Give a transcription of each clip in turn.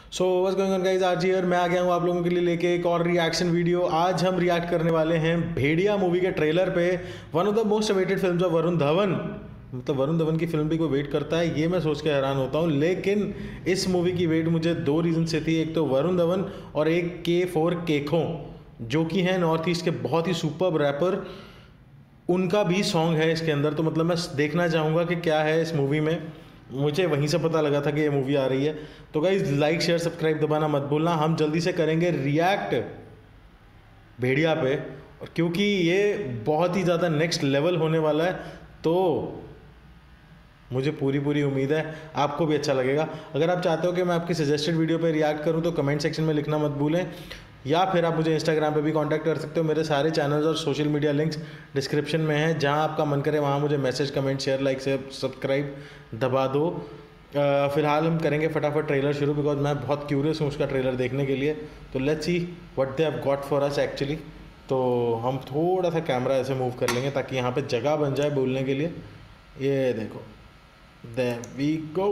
So what's going on guys, आज here मैं आ गया हूँ आप लोगों के लिए लेके एक और रिएक्शन वीडियो। आज हम रिएक्ट करने वाले हैं भेड़िया मूवी के ट्रेलर पे। One of the most awaited films of Varun Dhawan. मतलब वरुण धवन की फिल्म भी कोई वेट करता है, ये मैं सोच के हैरान होता हूँ। लेकिन इस मूवी की वेट मुझे दो रीज़न से थी, एक तो वरुण धवन और एक K4 केखों, जो कि हैं नॉर्थ ईस्ट के बहुत ही सुपर्ब रैपर। उनका भी सॉन्ग है इसके अंदर, तो मतलब मैं देखना चाहूँगा कि क्या है इस मूवी में। मुझे वहीं से पता लगा था कि ये मूवी आ रही है। तो गाइस लाइक शेयर सब्सक्राइब दबाना मत भूलना। हम जल्दी से करेंगे रिएक्ट भेड़िया पे, और क्योंकि ये बहुत ही ज़्यादा नेक्स्ट लेवल होने वाला है, तो मुझे पूरी उम्मीद है आपको भी अच्छा लगेगा। अगर आप चाहते हो कि मैं आपकी सजेस्टेड वीडियो पे रिएक्ट करूं तो कमेंट सेक्शन में लिखना मत भूलें, या फिर आप मुझे इंस्टाग्राम पे भी कांटेक्ट कर सकते हो। मेरे सारे चैनल्स और सोशल मीडिया लिंक्स डिस्क्रिप्शन में हैं, जहां आपका मन करे वहां मुझे मैसेज, कमेंट, शेयर, लाइक से सब्सक्राइब दबा दो। फिलहाल हम करेंगे फटाफट ट्रेलर शुरू, बिकॉज मैं बहुत क्यूरियस हूँ उसका ट्रेलर देखने के लिए। तो let's see what they have got for us actually. तो हम थोड़ा सा कैमरा ऐसे मूव कर लेंगे ताकि यहाँ पे जगह बन जाए बोलने के लिए। ये देखो, there we go।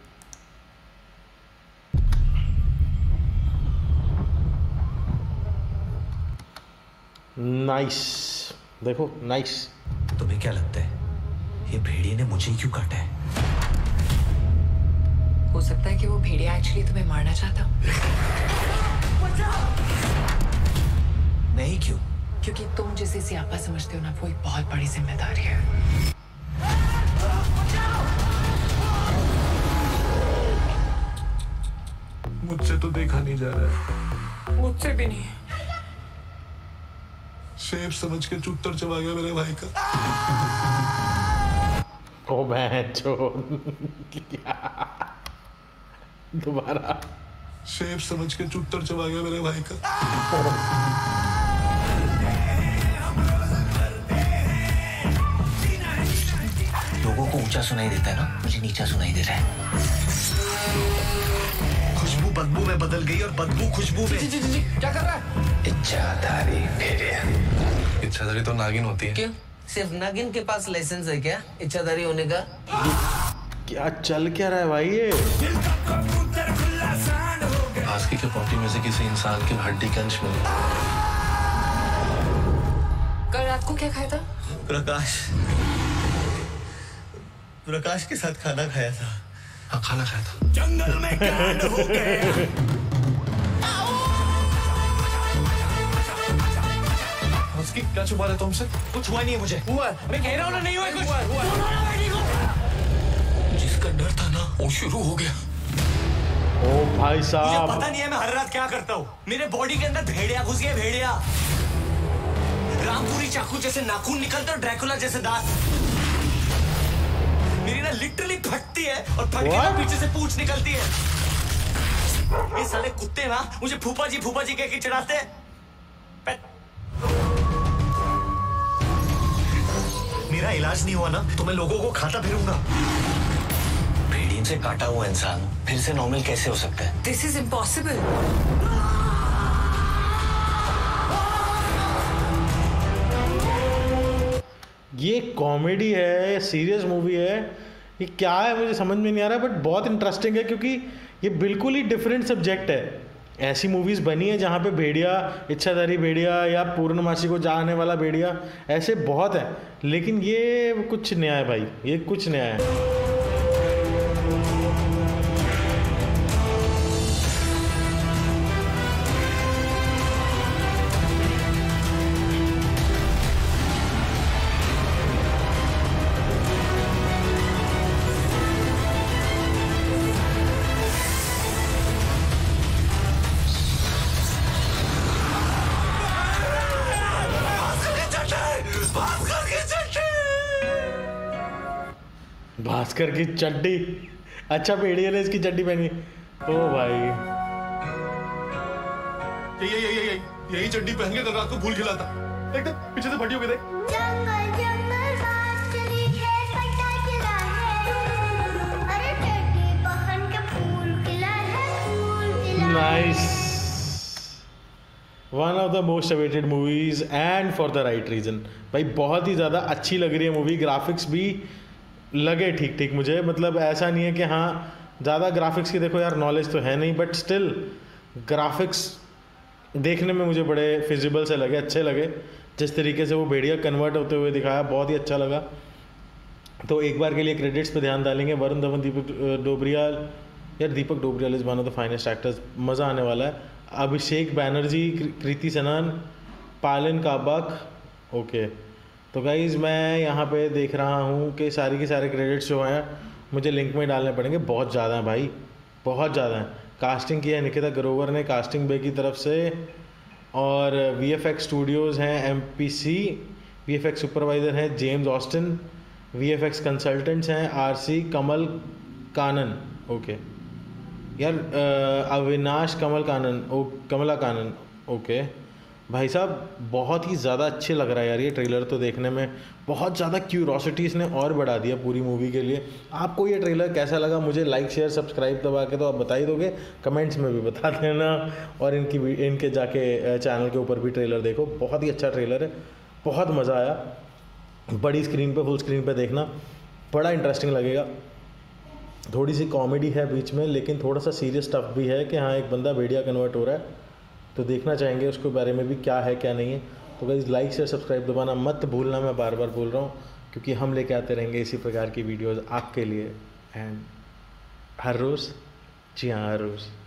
नाइस, देखो नाइस। तुम्हें क्या लगता है ये भेड़िए ने मुझे क्यों काटा है? हो सकता है कि वो भेड़िया एक्चुअली तुम्हें मारना चाहता। नहीं, क्यों? क्योंकि तुम जिसे सियापा समझते हो ना, वो एक बहुत बड़ी जिम्मेदारी है। मुझसे तो देखा नहीं जा रहा है। मुझसे भी नहीं। शेप समझ के चुत्तर चबा गया मेरे भाई का। ओ बहन दोबारा। शेप समझ के चुत्तर चबा गया मेरे भाई का। लोगों को ऊंचा सुनाई देता है ना, मुझे नीचा सुनाई दे रहा है। खुशबू बदबू में बदल गई और बदबू खुशबू में। जी, क्या कर रहा है? इच्छाधारी भेड़िया। इच्छाधारी तो नागिन होती है। क्यों? सिर्फ नागिन के पास लाइसेंस है क्या इच्छाधारी होने का? क्या चल क्या रहा है भाई ये? आस्की के पॉटी में से किसी इंसान की हड्डी का अंश मिला। कल रात को क्या खाया था? प्रकाश के साथ खाना खाया था। हाँ, खाना खाया था। जंगल में कांड हो गए। आस्की, क्या छुपा रहे तुमसे? कुछ हुआ नहीं है मुझे। हुआ, मैं कह रहा हूँ ना, नहीं हुआ कुछ। जिसका डर था ना, वो शुरू हो गया। ओ भाई मुझे साहब, पता नहीं है मैं हर रात क्या करता हूँ। मेरे बॉडी के अंदर भेड़िया घुस गया। भेड़िया, रामपुरी चाकू जैसे नाखून निकलते और ड्रैकुला जैसे दांत। मेरी ना लिटरली फटती है और फट के ना पीछे से पूंछ निकलती है। ये साले कुत्ते ना मुझे फूफा जी कह के चिढ़ाते हैं। मेरा इलाज नहीं हुआ ना तो मैं लोगों को खाता फिरूंगा। भेड़िए से काटा हुआ इंसान फिर से नॉर्मल कैसे हो सकता है? This is impossible. ये कॉमेडी है, सीरियस मूवी है, ये क्या है मुझे समझ में नहीं आ रहा, बट बहुत इंटरेस्टिंग है क्योंकि ये बिल्कुल ही डिफरेंट सब्जेक्ट है। ऐसी मूवीज़ बनी है जहाँ पे भेड़िया, इच्छाधारी भेड़िया या पूर्णमासी को जाने वाला भेड़िया, ऐसे बहुत है, लेकिन ये कुछ नया है भाई, ये कुछ नया है। भास्कर की चड्डी, अच्छा भेड़िया ने इसकी चड्डी पहनी। ओ भाई, यही चड्डी पहन के कल रात को फूल खिला था। देख पीछे से फटी हो गई। देख, जंगल जंगल बात चली है, पता चला है, अरे चड्डी पहन के फूल खिला है, फूल खिला। Nice, one of the most awaited movies and for the right reason. भाई बहुत ही ज़्यादा अच्छी लग रही है मूवी, ग्राफिक्स भी लगे ठीक ठीक मुझे। मतलब ऐसा नहीं है कि हाँ ज़्यादा ग्राफिक्स की देखो यार नॉलेज तो है नहीं, बट स्टिल ग्राफिक्स देखने में मुझे बड़े फिजिबल से लगे, अच्छे लगे। जिस तरीके से वो भेड़िया कन्वर्ट होते हुए दिखाया बहुत ही अच्छा लगा। तो एक बार के लिए क्रेडिट्स पे ध्यान डालेंगे, वरुण धवन, दीपक डोबरियाल। यार Deepak Dobriyal is one of the finest actors, मज़ा आने वाला है। अभिषेक बैनर्जी, कृति सनन, पालन काबाक। ओके, तो गाइज़ मैं यहाँ पे देख रहा हूँ कि सारी के सारे क्रेडिट्स जो हैं मुझे लिंक में डालने पड़ेंगे। बहुत ज़्यादा हैं भाई, बहुत ज़्यादा हैं। कास्टिंग की है निकिता ग्रोवर ने, कास्टिंग बे की तरफ से। और VFX स्टूडियोज़ हैं MPC, VFX सुपरवाइज़र हैं जेम्स ऑस्टिन, VFX कंसल्टेंट्स हैं RC कमल कानन। ओके यार, अविनाश कमला कानन। ओके भाई साहब, बहुत ही ज़्यादा अच्छे लग रहा है यार ये ट्रेलर तो देखने में। बहुत ज़्यादा क्यूरोसिटी इसने और बढ़ा दिया पूरी मूवी के लिए। आपको ये ट्रेलर कैसा लगा? मुझे लाइक शेयर सब्सक्राइब दबा के तो आप बता ही दोगे, कमेंट्स में भी बता देना। और इनके जाके चैनल के ऊपर भी ट्रेलर देखो, बहुत ही अच्छा ट्रेलर है, बहुत मज़ा आया। बड़ी स्क्रीन पे, फुल स्क्रीन पे देखना बड़ा इंटरेस्टिंग लगेगा। थोड़ी सी कॉमेडी है बीच में, लेकिन थोड़ा सा सीरियस स्टफ भी है कि हाँ एक बंदा भेड़िया कन्वर्ट हो रहा है, तो देखना चाहेंगे उसके बारे में भी क्या है क्या नहीं है। तो गाइस लाइक शेयर सब्सक्राइब दबाना मत भूलना, मैं बार बार बोल रहा हूँ, क्योंकि हम लेके आते रहेंगे इसी प्रकार की वीडियोज़ आपके लिए, एंड हर रोज़, जी हाँ हर रोज़।